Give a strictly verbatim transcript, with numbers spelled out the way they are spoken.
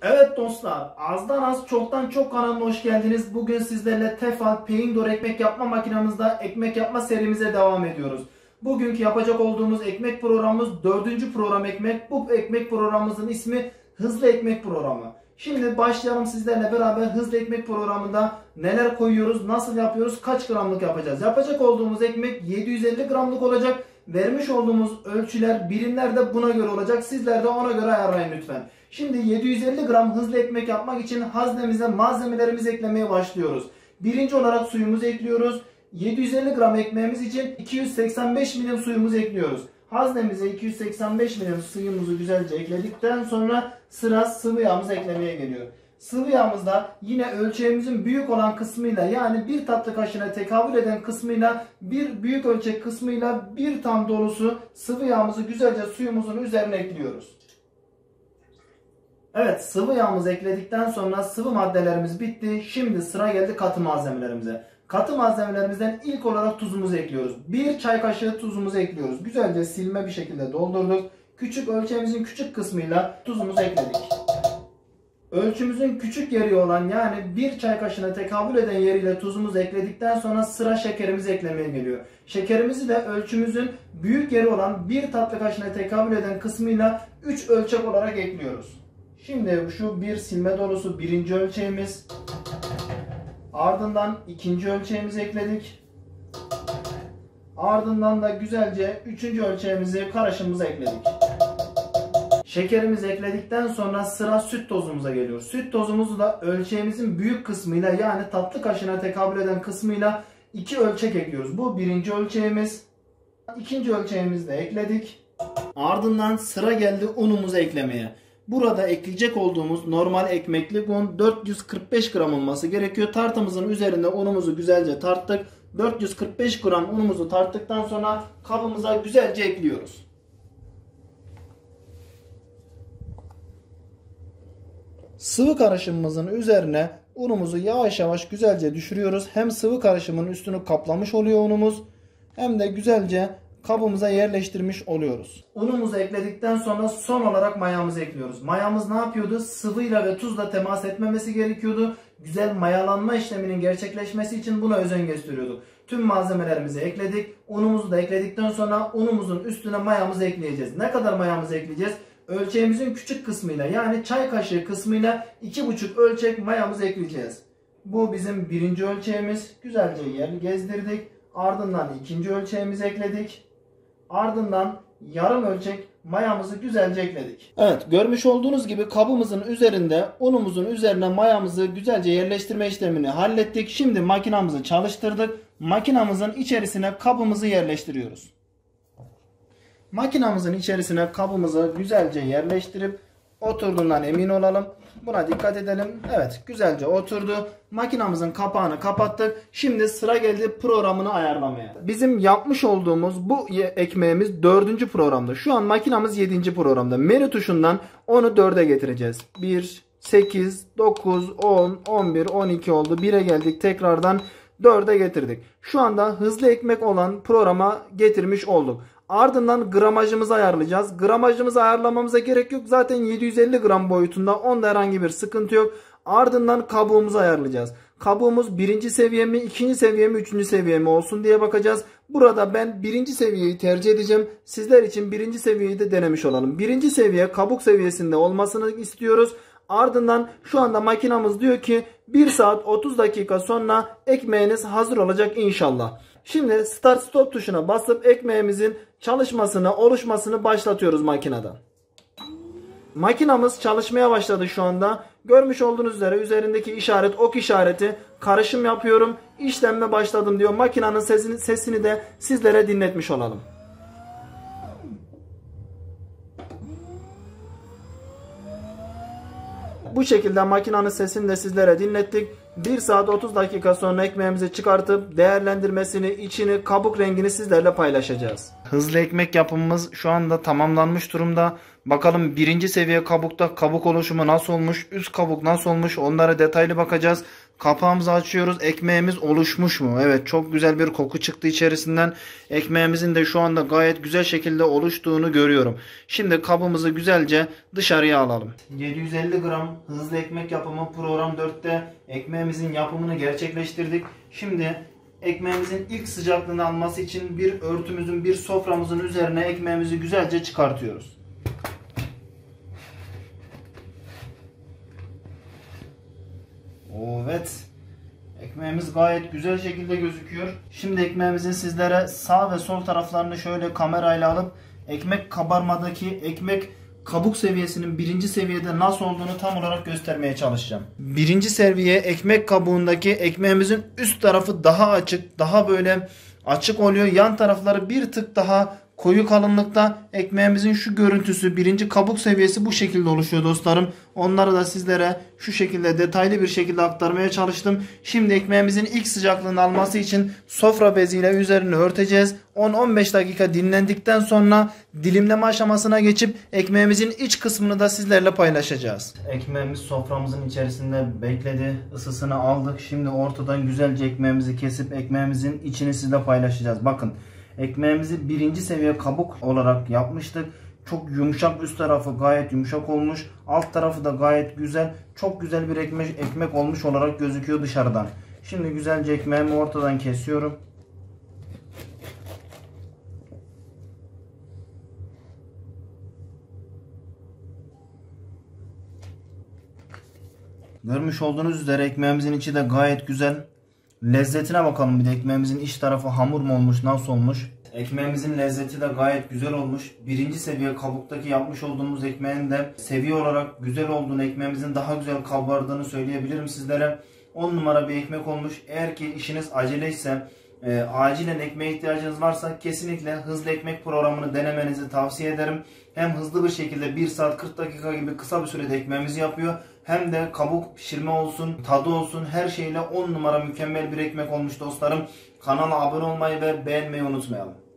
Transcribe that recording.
Evet dostlar, azdan az çoktan çok kanalına hoş geldiniz. Bugün sizlerle Tefal Peynir ekmek yapma makinemizde ekmek yapma serimize devam ediyoruz. Bugünkü yapacak olduğumuz ekmek programımız dördüncü program ekmek. Bu ekmek programımızın ismi Hızlı Ekmek Programı. Şimdi başlayalım sizlerle beraber hızlı ekmek programında neler koyuyoruz, nasıl yapıyoruz, kaç gramlık yapacağız. Yapacak olduğumuz ekmek yedi yüz elli gramlık olacak. Vermiş olduğumuz ölçüler, birimler de buna göre olacak. Sizler de ona göre ayarlayın lütfen. Şimdi yedi yüz elli gram hızlı ekmek yapmak için haznemize malzemelerimizi eklemeye başlıyoruz. Birinci olarak suyumuzu ekliyoruz. yedi yüz elli gram ekmeğimiz için iki yüz seksen beş milim suyumuzu ekliyoruz. Haznemize iki yüz seksen beş milim suyumuzu güzelce ekledikten sonra sıra sıvı yağımızı eklemeye geliyor. Sıvı yağımızda yine ölçeğimizin büyük olan kısmıyla, yani bir tatlı kaşığına tekabül eden kısmıyla, bir büyük ölçek kısmıyla bir tam dolusu sıvı yağımızı güzelce suyumuzun üzerine ekliyoruz. Evet, sıvı yağımızı ekledikten sonra sıvı maddelerimiz bitti. Şimdi sıra geldi katı malzemelerimize. Katı malzemelerimizden ilk olarak tuzumuzu ekliyoruz. bir çay kaşığı tuzumuzu ekliyoruz. Güzelce silme bir şekilde doldurduk. Küçük ölçeğimizin küçük kısmıyla tuzumuzu ekledik. Ölçümüzün küçük yeri olan, yani bir çay kaşığına tekabül eden yeriyle tuzumuzu ekledikten sonra sıra şekerimizi eklemeye geliyor. Şekerimizi de ölçümüzün büyük yeri olan bir tatlı kaşığına tekabül eden kısmıyla üç ölçek olarak ekliyoruz. Şimdi şu bir silme dolusu birinci ölçeğimiz. Ardından ikinci ölçeğimizi ekledik. Ardından da güzelce üçüncü ölçeğimizi, karışımımıza ekledik. Şekerimizi ekledikten sonra sıra süt tozumuza geliyor. Süt tozumuzu da ölçeğimizin büyük kısmıyla, yani tatlı kaşığına tekabül eden kısmıyla iki ölçek ekliyoruz. Bu birinci ölçeğimiz. İkinci ölçeğimizi de ekledik. Ardından sıra geldi unumuzu eklemeye. Burada ekleyecek olduğumuz normal ekmeklik un dört yüz kırk beş gram olması gerekiyor. Tartımızın üzerinde unumuzu güzelce tarttık. dört yüz kırk beş gram unumuzu tarttıktan sonra kabımıza güzelce ekliyoruz. Sıvı karışımımızın üzerine unumuzu yavaş yavaş güzelce düşürüyoruz. Hem sıvı karışımın üstünü kaplamış oluyor unumuz, hem de güzelce kabımıza yerleştirmiş oluyoruz. Unumuzu ekledikten sonra son olarak mayamızı ekliyoruz. Mayamız ne yapıyordu? Sıvıyla ve tuzla temas etmemesi gerekiyordu. Güzel mayalanma işleminin gerçekleşmesi için buna özen gösteriyorduk. Tüm malzemelerimizi ekledik. Unumuzu da ekledikten sonra unumuzun üstüne mayamızı ekleyeceğiz. Ne kadar mayamızı ekleyeceğiz? Ölçeğimizin küçük kısmıyla, yani çay kaşığı kısmıyla iki buçuk ölçek mayamızı ekleyeceğiz. Bu bizim birinci ölçeğimiz. Güzelce yerini gezdirdik. Ardından ikinci ölçeğimizi ekledik. Ardından yarım ölçek mayamızı güzelce ekledik. Evet, görmüş olduğunuz gibi kabımızın üzerinde unumuzun üzerine mayamızı güzelce yerleştirme işlemini hallettik. Şimdi makinamızı çalıştırdık. Makinamızın içerisine kabımızı yerleştiriyoruz. Makinamızın içerisine kabımızı güzelce yerleştirip oturduğundan emin olalım. Buna dikkat edelim. Evet, güzelce oturdu. Makinamızın kapağını kapattık. Şimdi sıra geldi programını ayarlamaya. Bizim yapmış olduğumuz bu ekmeğimiz dördüncü programda. Şu an makinamız yedinci programda. Menü tuşundan onu dörde getireceğiz. bir, sekiz, dokuz, on, on bir, on iki oldu. bire geldik. Tekrardan dörde getirdik. Şu anda hızlı ekmek olan programa getirmiş olduk. Ardından gramajımızı ayarlayacağız. Gramajımızı ayarlamamıza gerek yok. Zaten yedi yüz elli gram boyutunda. Onda herhangi bir sıkıntı yok. Ardından kabuğumuzu ayarlayacağız. Kabuğumuz birinci seviye mi, ikinci seviye mi, üçüncü seviye mi olsun diye bakacağız. Burada ben birinci seviyeyi tercih edeceğim. Sizler için birinci seviyeyi de denemiş olalım. Birinci seviye kabuk seviyesinde olmasını istiyoruz. Ardından şu anda makinamız diyor ki bir saat otuz dakika sonra ekmeğiniz hazır olacak inşallah. Şimdi start stop tuşuna basıp ekmeğimizin çalışmasını, oluşmasını başlatıyoruz makineden. Makinamız çalışmaya başladı şu anda. Görmüş olduğunuz üzere üzerindeki işaret, ok işareti, karışım yapıyorum, işlemme başladım diyor. Makinenin sesini, sesini de sizlere dinletmiş olalım. Bu şekilde makinenin sesini de sizlere dinlettik. bir saat otuz dakika sonra ekmeğimizi çıkartıp değerlendirmesini, içini, kabuk rengini sizlerle paylaşacağız. Hızlı ekmek yapımımız şu anda tamamlanmış durumda. Bakalım birinci seviye kabukta kabuk oluşumu nasıl olmuş, üst kabuk nasıl olmuş, onlara detaylı bakacağız. Kapağımızı açıyoruz. Ekmeğimiz oluşmuş mu? Evet, çok güzel bir koku çıktı içerisinden. Ekmeğimizin de şu anda gayet güzel şekilde oluştuğunu görüyorum. Şimdi kabımızı güzelce dışarıya alalım. yedi yüz elli gram hızlı ekmek yapımı program dörtte ekmeğimizin yapımını gerçekleştirdik. Şimdi ekmeğimizin ilk sıcaklığını alması için bir örtümüzün, bir soframızın üzerine ekmeğimizi güzelce çıkartıyoruz. Evet. Ekmeğimiz gayet güzel şekilde gözüküyor. Şimdi ekmeğimizin sizlere sağ ve sol taraflarını şöyle kamerayla alıp ekmek kabarmadaki ekmek kabuk seviyesinin birinci seviyede nasıl olduğunu tam olarak göstermeye çalışacağım. Birinci seviye ekmek kabuğundaki ekmeğimizin üst tarafı daha açık, daha böyle açık oluyor. Yan tarafları bir tık daha koyu kalınlıkta. Ekmeğimizin şu görüntüsü, birinci kabuk seviyesi bu şekilde oluşuyor dostlarım. Onları da sizlere şu şekilde detaylı bir şekilde aktarmaya çalıştım. Şimdi ekmeğimizin ilk sıcaklığını alması için sofra beziyle üzerini örteceğiz. on on beş dakika dinlendikten sonra dilimleme aşamasına geçip ekmeğimizin iç kısmını da sizlerle paylaşacağız. Ekmeğimiz soframızın içerisinde bekledi. Isısını aldık. Şimdi ortadan güzelce ekmeğimizi kesip ekmeğimizin içini sizle paylaşacağız. Bakın. Ekmeğimizi birinci seviye kabuk olarak yapmıştık. Çok yumuşak, üst tarafı gayet yumuşak olmuş. Alt tarafı da gayet güzel. Çok güzel bir ekmek, ekmek olmuş olarak gözüküyor dışarıdan. Şimdi güzelce ekmeğimi ortadan kesiyorum. Görmüş olduğunuz üzere ekmeğimizin içi de gayet güzel. Lezzetine bakalım bir de, ekmeğimizin iç tarafı hamur mu olmuş, nasıl olmuş? Ekmeğimizin lezzeti de gayet güzel olmuş. Birinci seviye kabuktaki yapmış olduğumuz ekmeğin de seviye olarak güzel olduğunu, ekmeğimizin daha güzel kabardığını söyleyebilirim sizlere. on numara bir ekmek olmuş. Eğer ki işiniz acele ise, e, acilen ekmeğe ihtiyacınız varsa kesinlikle hızlı ekmek programını denemenizi tavsiye ederim. Hem hızlı bir şekilde bir saat kırk dakika gibi kısa bir sürede ekmeğimizi yapıyor. Hem de kabuk pişirme olsun, tadı olsun, her şeyle on numara mükemmel bir ekmek olmuş dostlarım. Kanala abone olmayı ve beğenmeyi unutmayalım.